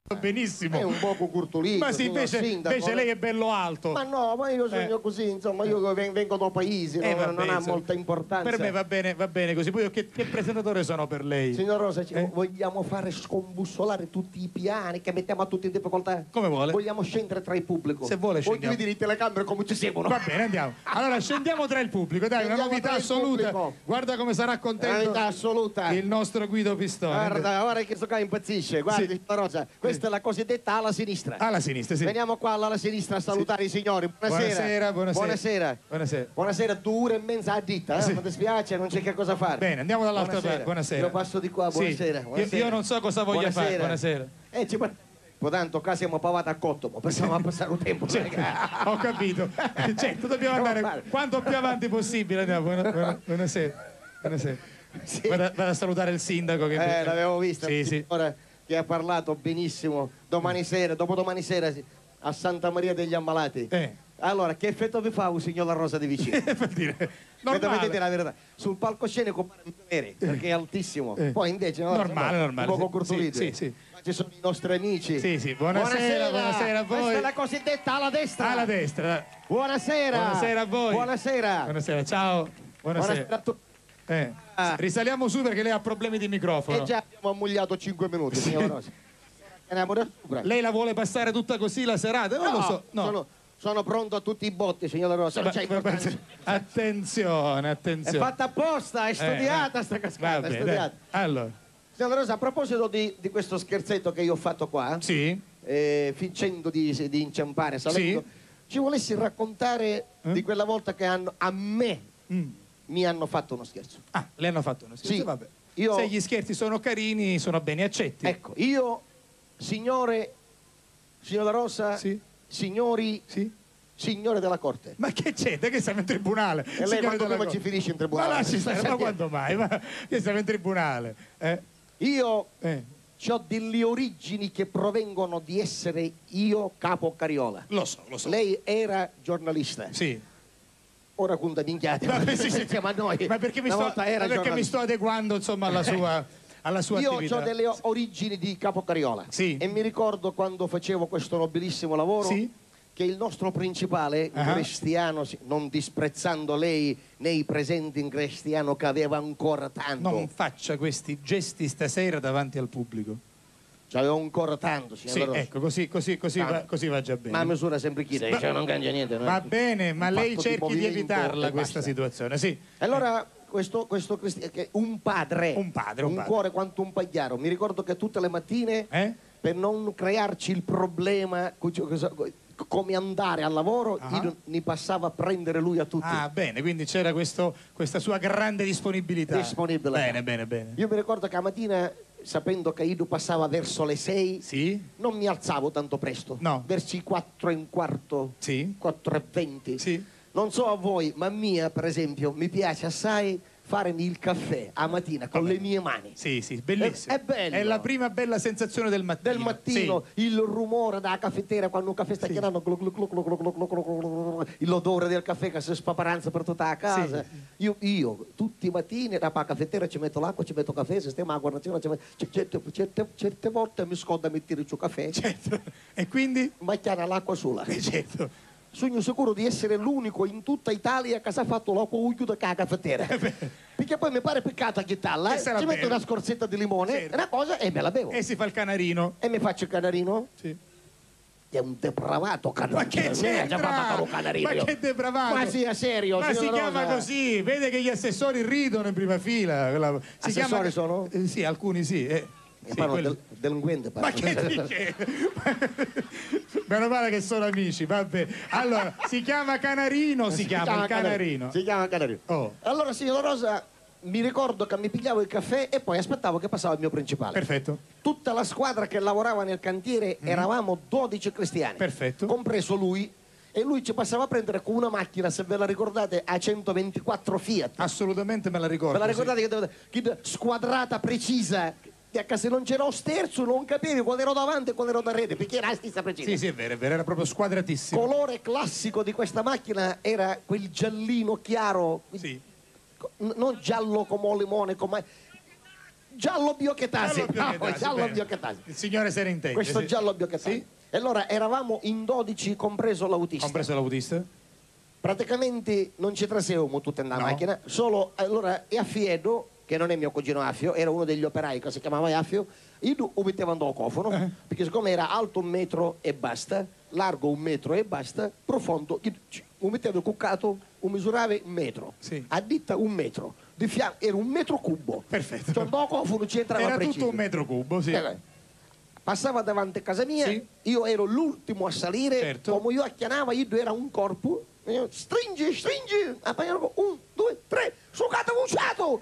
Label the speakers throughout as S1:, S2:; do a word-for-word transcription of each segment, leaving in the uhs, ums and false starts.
S1: benissimo.
S2: È un poco curtolino.
S1: Ma sì, invece, invece lei è bello alto.
S2: Ma no, ma io sogno eh. così, insomma, io vengo da paesi, eh, no, vabbè, non ha insomma, molta importanza.
S1: Per me va bene, va bene così. Poi io che, che presentatore sono per lei?
S2: Signor Rosa, eh? vogliamo fare scombussolare tutti i piani che mettiamo a tutti in difficoltà?
S1: Come vuole?
S2: Vogliamo scendere tra il pubblico.
S1: Se vuole scendiamo.
S2: Voglio dire in telecamere come ci seguono.
S1: Va bene, andiamo. Allora scendiamo tra il pubblico, dai, scendiamo una novità assoluta.
S2: Pubblico.
S1: Guarda come sarà contento
S2: novità assoluta.
S1: il nostro Guido Pistone.
S2: Guarda, ora che sto qua impazzisce. Guardi, sì. Rosa, questa sì. è la cosiddetta ala sinistra.
S1: Alla sinistra, sì.
S2: Veniamo qua alla sinistra a salutare sì. i signori. Buonasera.
S1: Buonasera, buonasera.
S2: Buonasera.
S1: Buonasera.
S2: Buonasera, due ore e mezza a ditta, eh? Sì. Non ti spiace, non c'è che cosa fare.
S1: Bene, andiamo dall'altra parte. Buonasera.
S2: Io passo di qua, buonasera.
S1: Sì.
S2: buonasera.
S1: Io, io non so cosa voglia
S2: buonasera.
S1: fare. Buonasera.
S2: Eh, ci Poi tanto qua siamo pavati a Cottomo, pensiamo a passare un tempo.
S1: Certo, ho capito. Certo, dobbiamo andare quanto più avanti possibile. Andiamo. Buona, buona, buonasera. Buonasera. Sì. Vado, vado a salutare il sindaco. Che
S2: eh, l'avevo visto.
S1: Sì, sì.
S2: Ora che ha parlato benissimo. Domani sera, dopodomani sera a Santa Maria degli Ammalati.
S1: Eh.
S2: Allora, che effetto vi fa un signor La Rosa di vicino?
S1: Per dire,
S2: dovete dire la verità. Sul palcoscenico compare perché è altissimo.
S1: Eh.
S2: Poi invece no,
S1: normale,
S2: no,
S1: normale.
S2: Un poco curtolito.
S1: Sì, sì, sì.
S2: Ci sono i nostri amici.
S1: Sì, sì. Buonasera, buonasera, buonasera a voi.
S2: Questa è la cosiddetta alla destra.
S1: Alla destra.
S2: Buonasera.
S1: Buonasera a voi.
S2: Buonasera.
S1: Buonasera, ciao. Buonasera. Buonasera a tutti. Eh. Ah. Risaliamo su perché lei ha problemi di microfono.
S2: E già abbiamo ammugliato cinque minuti,
S1: sì.
S2: signor Rosa.
S1: Lei la vuole passare tutta così la serata? Non
S2: no,
S1: lo so. No.
S2: Sono, sono pronto a tutti i botti, signor Rosa.
S1: Ma, attenzione, attenzione.
S2: È fatta apposta, è studiata eh, sta cascata.
S1: Vabbè,
S2: è studiata.
S1: Allora.
S2: Signor Rosa, a proposito di, di questo scherzetto che io ho fatto qua,
S1: sì.
S2: eh, fingendo di, di inciampare, salendo, sì. ci volessi raccontare eh? di quella volta che hanno, a me mm. mi hanno fatto uno scherzo.
S1: Ah, le hanno fatto uno scherzo?
S2: Sì.
S1: Vabbè.
S2: Io...
S1: Se gli scherzi sono carini, sono bene accetti.
S2: Ecco, io, signore, signora Rosa,
S1: sì.
S2: signori,
S1: sì.
S2: signore della Corte.
S1: Ma che c'è? Che siamo in tribunale?
S2: E lei quando prima ci finisce in tribunale?
S1: Ma lasci stare, ma quando mai? Ma che siamo in tribunale? Eh?
S2: Io
S1: eh.
S2: ho delle origini che provengono di essere io Capo Cariola.
S1: Lo so, lo so.
S2: Lei era giornalista.
S1: Sì.
S2: Ora conta minchiate. Ma, sì, sì. ma noi
S1: ma perché, mi sto, ma perché mi sto adeguando insomma alla sua, alla sua
S2: io
S1: attività.
S2: Io ho delle origini di Capo Cariola.
S1: Sì.
S2: E mi ricordo quando facevo questo nobilissimo lavoro.
S1: Sì.
S2: Che il nostro principale,
S1: uh-huh.
S2: Cristiano, non disprezzando lei nei presenti in Cristiano che aveva ancora tanto.
S1: Non faccia questi gesti stasera davanti al pubblico.
S2: C'aveva ancora tanto, signor
S1: Sì, ecco, così, così, così, va, così va già bene.
S2: Ma a misura sempre chi lei, cioè non cambia niente. No?
S1: Va bene, ma lei cerchi di, di evitarla questa basta. situazione, sì.
S2: Allora, questo, questo un padre,
S1: un padre, un,
S2: un
S1: padre.
S2: cuore quanto un pagliaro. Mi ricordo che tutte le mattine,
S1: eh?
S2: per non crearci il problema... come andare al lavoro, uh-huh. io ne passava a prendere lui a tutti.
S1: Ah, bene, quindi c'era questo, questa sua grande disponibilità.
S2: Disponibile.
S1: Bene, bene, bene.
S2: Io mi ricordo che la mattina, sapendo che Ido passava verso le sei,
S1: sì?
S2: non mi alzavo tanto presto.
S1: No.
S2: Verso i quattro e un quarto,
S1: sì?
S2: quattro e venti.
S1: Sì.
S2: Non so a voi, ma a mia, per esempio, mi piace assai farmi il caffè a mattina con Vabbè. le mie mani.
S1: Sì, sì, bellissimo.
S2: È, è bello.
S1: È la prima bella sensazione del mattino.
S2: Del mattino, sì. il rumore dalla caffettiera quando un caffè sta sì. chiamando, l'odore del caffè che si spaparanza per tutta la casa. Sì. Io, io, tutti i mattini, da la caffettiera ci metto l'acqua, ci metto caffè, sistema la guarnizione, ci metto, certe, certe, certe volte mi scordo a mettere il caffè.
S1: Certo. E quindi?
S2: Ma chiama l'acqua sola.
S1: Certo.
S2: Sono sicuro di essere l'unico in tutta Italia che si è fatto l'acqua uglio da caffettiera. Perché poi mi pare peccato a chitarla, eh? ci metto una scorzetta di limone, certo. una cosa e me la bevo.
S1: E si fa il canarino.
S2: E mi faccio il canarino?
S1: Sì.
S2: È un depravato canarino.
S1: Ma che c'entra?
S2: Canarino.
S1: Ma che depravato?
S2: Ma sia serio,
S1: ma si
S2: Rosa.
S1: chiama così, vede che gli assessori ridono in prima fila. Si
S2: assessori
S1: chiama...
S2: sono?
S1: Eh, sì, alcuni sì. Eh.
S2: Sì, quelli... del, delinquente
S1: ma che dice? Meno male che sono amici, vabbè. Allora, si chiama Canarino, si, si chiama, chiama il Canarino.
S2: Si chiama Canarino.
S1: Oh.
S2: Allora, signora Rosa, mi ricordo che mi pigliavo il caffè e poi aspettavo che passava il mio principale.
S1: Perfetto.
S2: Tutta la squadra che lavorava nel cantiere, mm. eravamo dodici cristiani.
S1: Perfetto.
S2: Compreso lui. E lui ci passava a prendere con una macchina, se ve la ricordate, a centoventiquattro Fiat.
S1: Assolutamente me la ricordo.
S2: Ve la ricordate
S1: sì.
S2: che, che squadrata precisa? Se non c'era lo sterzo non capivi quando ero davanti e quando ero da rete, perché era la stessa precisa.
S1: Sì, sì, è vero, è vero, era proprio squadratissimo.
S2: Colore classico di questa macchina era quel giallino chiaro,
S1: sì.
S2: non giallo come limone, come giallo biochetasi.
S1: Giallo biochetasi,
S2: No, giallo
S1: bene.
S2: biochetasi.
S1: Il signore se ne intende.
S2: Questo
S1: sì.
S2: giallo biochetasi.
S1: Sì.
S2: E allora eravamo in dodici, compreso l'autista.
S1: Compreso l'autista?
S2: Praticamente non ci trasevamo tutta nella
S1: No.
S2: macchina, solo allora e Affiedo, che non è mio cugino Affio, era uno degli operai che si chiamava Affio, io lo mettevo al cofono,
S1: Eh.
S2: perché siccome era alto un metro e basta, largo un metro e basta, profondo, io ci- lo mettevo cuccato, lo misurava un metro,
S1: Sì.
S2: a ditta un metro, di fianco era un metro cubo.
S1: Perfetto.
S2: Cioè, al cofono ci entrava
S1: Era
S2: preciso.
S1: tutto un metro cubo, sì.
S2: Eh, Passava davanti a casa mia,
S1: Sì.
S2: io ero l'ultimo a salire,
S1: Certo.
S2: come io chiamava, io era un corpo, e io, stringi, stringi, appaiano, un, due, tre, succato bucciato,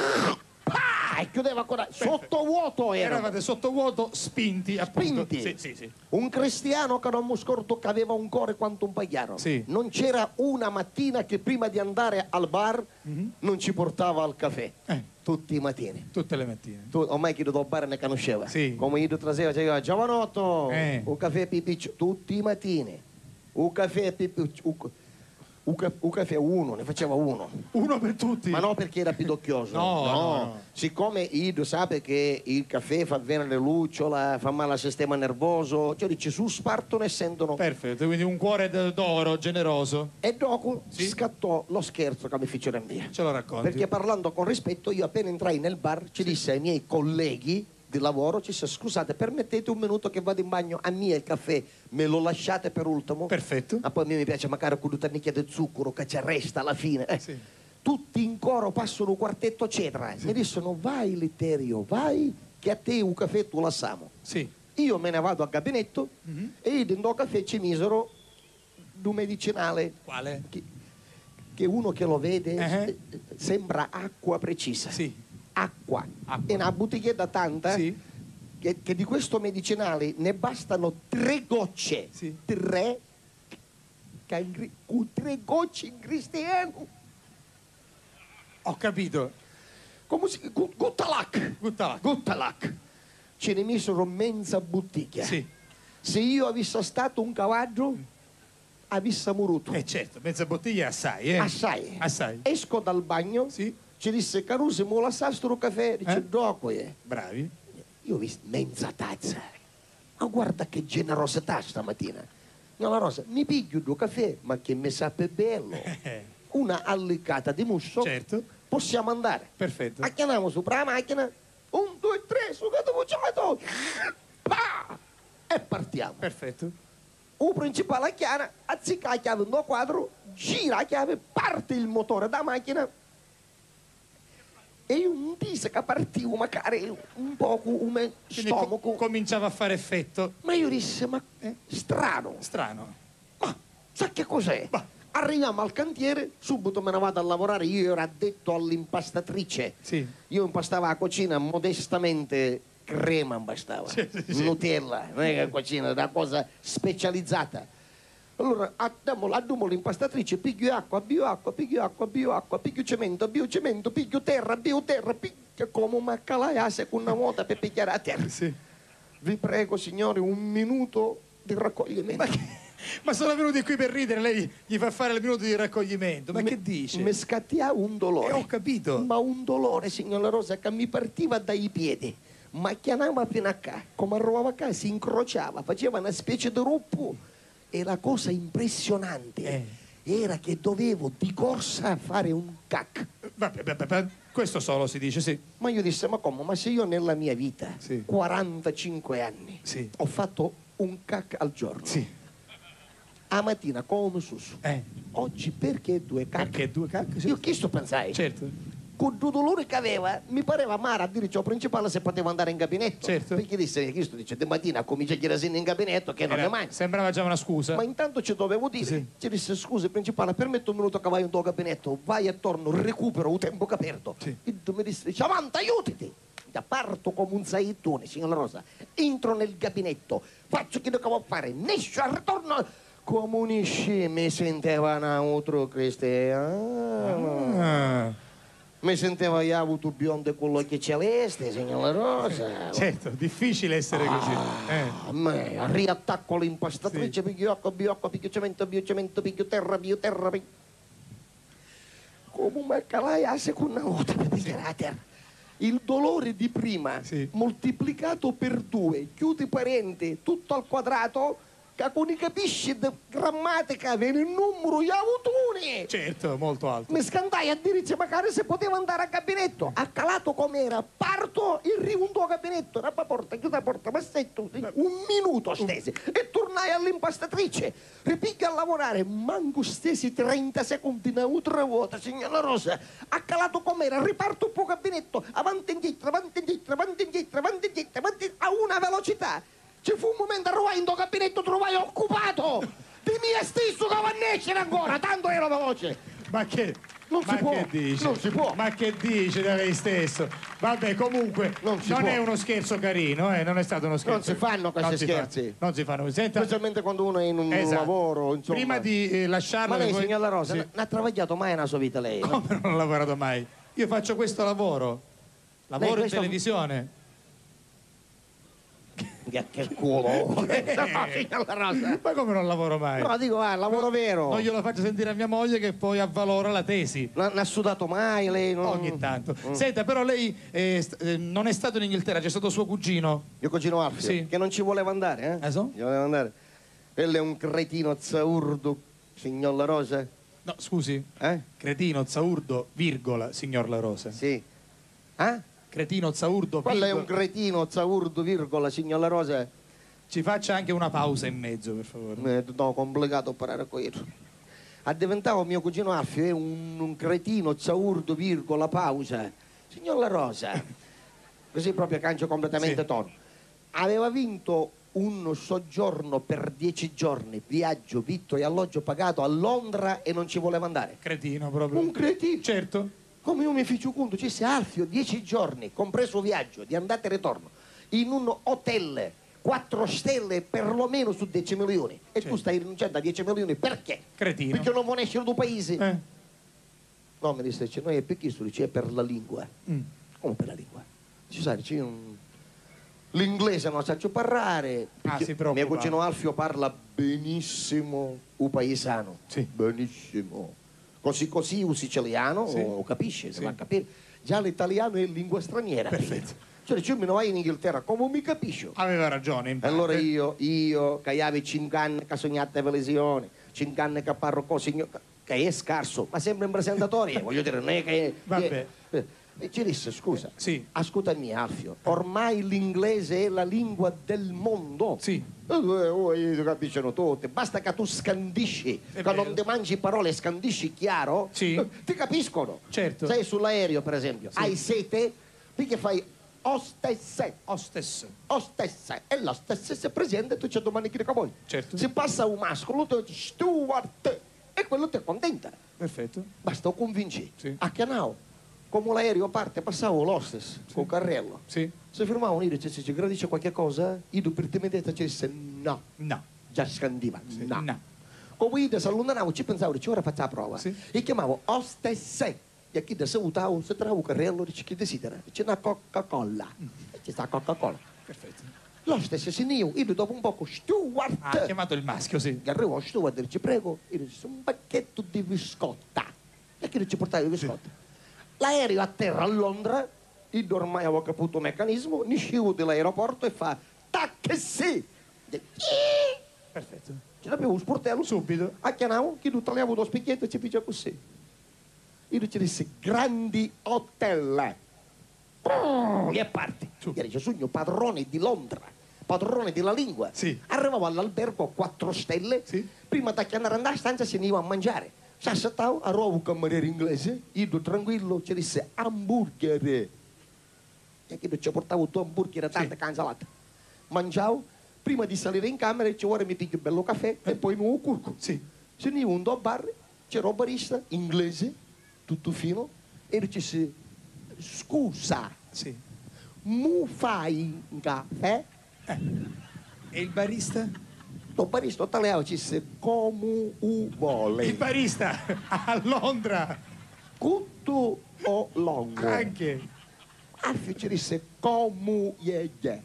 S2: ah, e chiudeva ancora, sottovuoto era.
S1: Eravate sottovuoto, spinti, appunto.
S2: Spinti.
S1: Sì, sì, sì.
S2: Un cristiano che non mi scordo che aveva un cuore quanto un pagliaro.
S1: Sì.
S2: Non c'era una mattina che prima di andare al bar non ci portava al caffè,
S1: Eh,
S2: tutti i mattini.
S1: tutte le mattine.
S2: Tu, ormai chi do bar ne conosceva.
S1: Sì.
S2: Come io traseva, diceva, giovanotto,
S1: Eh.
S2: un caffè pipiccio, tutti i mattini. Un caffè pipiccio, un, un ca- un caffè uno, ne faceva uno.
S1: Uno per tutti.
S2: Ma non perché era pidocchioso.
S1: No, no, no.
S2: Siccome Ido sa che il caffè fa venire le lucciola, fa male al sistema nervoso, cioè dice su spartono e sentono.
S1: Perfetto, quindi un cuore d- d'oro, generoso.
S2: E dopo
S1: Sì.
S2: scattò lo scherzo che mi fecero in via.
S1: Ce lo racconti.
S2: Perché parlando con rispetto, io appena entrai nel bar ci disse ai miei colleghi di lavoro, ci disse scusate, permettete un minuto che vado in bagno, a me il caffè me lo lasciate per ultimo?
S1: Perfetto.
S2: Ma poi a me mi piace magari con una nicchia di zucchero che ci resta alla fine. Eh.
S1: Sì.
S2: Tutti in coro passano un quartetto eccetera. Mi dissero vai Letterio, vai che a te un caffè tu lassamo.
S1: Sì.
S2: Io me ne vado al gabinetto
S1: Mhm.
S2: e dentro al caffè ci misero un medicinale
S1: Quale?
S2: che, che uno che lo vede
S1: Eh.
S2: eh, sembra acqua precisa.
S1: Sì.
S2: Acqua.
S1: Acqua.
S2: E una bottiglietta tanta
S1: Sì.
S2: che, che di questo medicinale ne bastano tre gocce.
S1: Sì.
S2: Tre. che in gri- Con tre gocce in cristiano.
S1: Ho capito.
S2: Come si chiama? Gu- Guttalac.
S1: Guttalac.
S2: Guttalac. Ce ne misero mezza bottiglia.
S1: Sì.
S2: Se io avessi stato un cavallo, avessi moruto.
S1: Eh certo, mezza bottiglia è assai, eh.
S2: Assai.
S1: Assai.
S2: Esco dal bagno,
S1: Sì.
S2: ci disse Caruso, mo la sa sto caffè? Dice,
S1: Eh?
S2: dopo, eh.
S1: Bravi.
S2: Io ho visto mezza tazza. Ma guarda che generosità stamattina. No, la Rosa, mi piglio due caffè, ma che mi sape bello.
S1: Eh,
S2: Una allicata di musso,
S1: certo.
S2: possiamo andare.
S1: Perfetto.
S2: Acchianiamo sopra la macchina, un, due, tre, sugato bucciato, pa! E partiamo.
S1: Perfetto.
S2: Un principale chiara, azzicca la chiave in due quadro, gira la chiave, parte il motore da macchina e io non disse che partivo magari un poco come
S1: Quindi co-
S2: stomaco.
S1: cominciava a fare effetto.
S2: Ma io disse, ma
S1: Eh?
S2: strano,
S1: Strano.
S2: ma sa che cos'è?
S1: Bah.
S2: Arriviamo al cantiere, subito me ne vado a lavorare, io ero addetto all'impastatrice.
S1: Sì.
S2: Io impastavo la cucina modestamente, crema impastava,
S1: Sì, sì, sì.
S2: Nutella, non è che la cucina, una cosa specializzata. Allora andiamo, andiamo all'impastatrice, piglio acqua, bioacqua, piglio acqua, bioacqua, piglio cemento, biocemento, piglio terra, bioterra, piglio come una calaiase con una moto per pigliare la terra.
S1: Sì.
S2: Vi prego signori un minuto di raccoglimento.
S1: Ma, che- ma sono venuti qui per ridere, lei gli fa fare il minuto di raccoglimento. Ma
S2: Me-
S1: che dice?
S2: Mi scattia un dolore.
S1: Eh, ho capito.
S2: Ma un dolore, signora Rosa, che mi partiva dai piedi. Ma chiamava fino a qua. Come arrivava a casa si incrociava, faceva una specie di ruppo. E la cosa impressionante
S1: Eh.
S2: era che dovevo di corsa fare un cac.
S1: Vabbè, vabbè, vabbè, questo solo si dice, sì.
S2: Ma io disse, ma come? Ma se io nella mia vita,
S1: Sì.
S2: quarantacinque anni,
S1: Sì.
S2: ho fatto un cac al giorno.
S1: Sì.
S2: A mattina come susu.
S1: Eh.
S2: Oggi perché due cac?
S1: Perché due cacche?
S2: Io chi sto pensai?
S1: Certo.
S2: Con il dolore che aveva, mi pareva amara a dire ciò principale se poteva andare in gabinetto.
S1: Certo.
S2: Perché disse, Cristo dice, di mattina comincia a chiedere in gabinetto che non
S1: Era-
S2: ne mangia.
S1: sembrava già una scusa.
S2: Ma intanto ci dovevo dire,
S1: Sì.
S2: ci disse, scusi principale, permetto un minuto che vai in tuo gabinetto, vai attorno, recupero il tempo che ha perso.
S1: Sì.
S2: E tu mi disse, Ciamanta, aiutati! Da parto come un saittone, signora Rosa, entro nel gabinetto, faccio quello che devo fare, nescio, ritorno, come un sci, mi sentiva un altro cristiano.
S1: Ah,
S2: Mi sentivo io avuto biondo con l'occhio celeste, signora Rosa.
S1: certo, difficile essere così. Eh.
S2: A me, riattacco l'impastatrice, piglio acqua, biocqua, piglio cemento, biocemento, piglio terra, bioterra, piglio... Come una calaiase con una volta per pigliare la terra. il dolore di prima
S1: sì.
S2: moltiplicato per due, chiudi parente, tutto al quadrato, che non capisci di grammatica, viene il numero, gli autuni.
S1: Certo, molto alto.
S2: Mi scandai a dire magari se poteva andare a gabinetto. Ha calato com'era, parto e riundo a gabinetto. Rappa porta, chiuda porta, ma stai tu, un minuto stesi. E tornai all'impastatrice. Ripicchio a lavorare, manco stesi trenta secondi, una ultra vuota, signora Rosa. Ha calato com'era, riparto un po' gabinetto, avanti e indietro, avanti e indietro, avanti e indietro, avanti e indietro, avanti a una velocità. Ci fu un momento arrivai in do gabinetto, trovai occupato di mia stesso che va a nascere ancora, tanto ero veloce.
S1: Ma che,
S2: non
S1: ma
S2: si può,
S1: che dici?
S2: non si può.
S1: Ma che dici da lei stesso? Vabbè, comunque
S2: non,
S1: non è
S2: può.
S1: uno scherzo carino, eh? Non è stato uno scherzo.
S2: Non si fanno questi
S1: non
S2: scherzi.
S1: Si fa, non si fanno. Senta,
S2: specialmente quando uno è in un
S1: esatto.
S2: lavoro, insomma.
S1: Prima di eh, lasciarlo.
S2: Ma lei,
S1: voi...
S2: signora Rosa,
S1: sì.
S2: non ha travagliato mai nella sua vita lei?
S1: Come
S2: no?
S1: non ho lavorato mai? Io faccio questo lavoro. Lavoro
S2: lei,
S1: in televisione.
S2: Che, che culo! No, signora Rosa.
S1: Ma come non lavoro mai?
S2: No, dico, ah, lavoro
S1: no,
S2: vero.
S1: Non glielo faccio sentire a mia moglie che poi avvalora la tesi.
S2: Non ha sudato mai lei? Non...
S1: Ogni tanto.
S2: Mm.
S1: Senta, però lei eh, st- eh, non è stato in Inghilterra, c'è stato suo cugino.
S2: Mio cugino Alfio,
S1: Sì.
S2: che non ci voleva andare, eh?
S1: Ah, so?
S2: Ci voleva andare. Quello è un cretino zaurdo, signor La Rosa.
S1: No, scusi.
S2: Eh?
S1: Cretino, zaurdo, virgola, signor La Rosa.
S2: Sì. Eh?
S1: Cretino, zaurdo,
S2: Quello
S1: virgola.
S2: è un cretino zaurdo, virgola, signor La Rosa.
S1: Ci faccia anche una pausa in mezzo, per favore.
S2: È tutto complicato imparare questo. Ha diventato mio cugino Alfio, è un, un cretino zaurdo, virgola, pausa. Signor La Rosa, così proprio cancio completamente
S1: Sì.
S2: tono. Aveva vinto un soggiorno per dieci giorni, viaggio, vitto e alloggio pagato a Londra e non ci voleva andare.
S1: Cretino proprio.
S2: Un cretino.
S1: Certo.
S2: Come io mi faccio conto, ci sia Alfio, dieci giorni, compreso viaggio, di andata e ritorno, in un hotel, quattro stelle perlomeno su dieci milioni. E
S1: Certo.
S2: tu stai rinunciando a dieci milioni perché?
S1: Cretino.
S2: Perché non vuoi essere due paesi?
S1: Eh.
S2: No, mi disse, noi è perché sto dice, è per la lingua.
S1: Mm.
S2: Come per la lingua? Ci sai, c'è un... L'inglese non sa parlare.
S1: Ah, si preoccupa.
S2: Mio cugino Alfio parla benissimo il paesano.
S1: Sì.
S2: Benissimo. Così così il siciliano,
S1: Sì.
S2: o capisce,
S1: Sì.
S2: se va a capire. Già l'italiano è lingua straniera.
S1: Perfetto.
S2: Cioè, dice, io me ne vai in Inghilterra, come mi capisci?
S1: Aveva ragione. in parte.
S2: Allora io, io, che avevo cinque anni che sognate per lesioni, cinque anni che parlo così, che è scarso, ma sempre in presentatoria, voglio dire, non è che...
S1: Vabbè.
S2: Eh, E ci disse, scusa,
S1: Sì.
S2: ascoltami Alfio, ormai l'inglese è la lingua del mondo.
S1: Sì.
S2: Eh, oh, eh, capiscono tutti, basta che tu scandisci,
S1: È
S2: che
S1: vero.
S2: non ti mangi parole, scandisci chiaro,
S1: Sì.
S2: eh, ti capiscono.
S1: Certo.
S2: Sei sull'aereo, per esempio,
S1: Sì.
S2: hai sete, perché fai ostesse,
S1: Hostess.
S2: ostesse, e l'ostesse se presente tu c'è domani che vuoi.
S1: Certo.
S2: Se passa un mascolo, tu dici steward, e quello ti accontenta.
S1: Perfetto.
S2: Basta, lo convinci.
S1: Sì.
S2: A Chianao, come l'aereo parte, passavo l'hostess col carrello.
S1: Sì.
S2: Se fermavano, io dicevo, ci gradisce qualche cosa? Io per timidezza ci disse no,
S1: No.
S2: già scandiva,
S1: Sì.
S2: no.
S1: No.
S2: Come io si allontanavo, ci pensavo, dice, ora faccio la prova.
S1: Sì.
S2: E chiamavo hostess. E chi da salutavo, se travo il carrello, dice, che desidera? Dice, una Coca-Cola. E ci sta Coca-Cola.
S1: Perfetto.
S2: L'hostess se ne io, io dopo un poco, steward.
S1: Ha chiamato il maschio, sì.
S2: Che arrivo a steward, dice, prego, io dice, un pacchetto di biscotta. E che ci portava i biscotti? L'aereo atterra a Londra, io ormai avevo capito il meccanismo, ne uscivo dall'aeroporto e fa taxi!
S1: Perfetto.
S2: Ce l'abbiamo un sportello.
S1: Subito.
S2: A Chianao, che tu tagliamo lo specchietto e ci pigia così. Io ci disse, grandi hotel. E parti.
S1: Su.
S2: Io dice, sogno padrone di Londra, padrone della lingua.
S1: Sì.
S2: Arrivavo all'albergo a quattro stelle,
S1: Sì.
S2: prima da chiamare andare a stanza se ne iva a mangiare. S'assettavo, arrivavo un cameriere inglese, io tranquillo ci disse hamburger. E che ci portavo due hamburger e tanta
S1: Sì.
S2: canzalata. Mangiavo, prima di salire in camera, ci ora mi piglio un bello caffè e poi mi un curco.
S1: Sì.
S2: Se ne un do bar, c'era un barista inglese, tutto fino, e dice, scusa,
S1: Sì.
S2: mu fai un caffè?
S1: E il barista?
S2: Il barista italiano ci disse, come u vuole.
S1: Il barista a Londra.
S2: Cutto o longo?
S1: Anche.
S2: Alfio ci disse, come ye ye.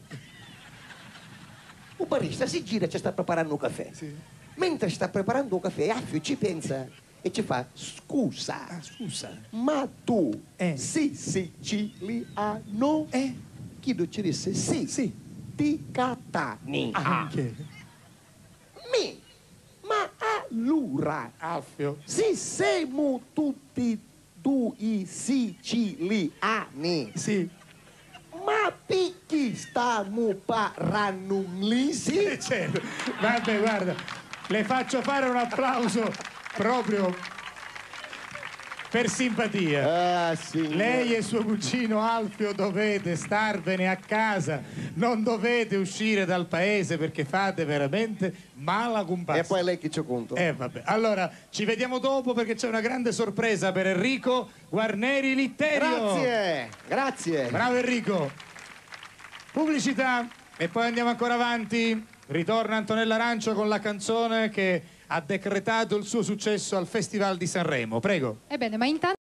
S2: Il barista si gira e ci sta preparando un caffè.
S1: Sì.
S2: Mentre sta preparando un caffè, Alfio ci pensa, e ci fa scusa.
S1: Ah, scusa.
S2: Ma tu
S1: Eh.
S2: sei siciliano?
S1: Eh?
S2: Chi ci disse sì,
S1: Sì.
S2: di Catania.
S1: Anche.
S2: Mi, ma allora,
S1: Alfio.
S2: se siamo tutti due siciliani,
S1: Sì.
S2: ma perché stiamo parlando inglese?
S1: Eh, certo. Vabbè, guarda, le faccio fare un applauso proprio per simpatia.
S2: Ah, sì.
S1: Lei e suo cugino Alfio dovete starvene a casa, non dovete uscire dal paese perché fate veramente mala compassa.
S2: E poi lei che ci conto?
S1: Eh vabbè, allora ci vediamo dopo perché c'è una grande sorpresa per Enrico Guarneri Litterio.
S2: Grazie, grazie.
S1: Bravo Enrico. Pubblicità e poi andiamo ancora avanti. Ritorna Antonella Arancio con la canzone che ha decretato il suo successo al Festival di Sanremo. Prego.
S3: Ebbene, ma intanto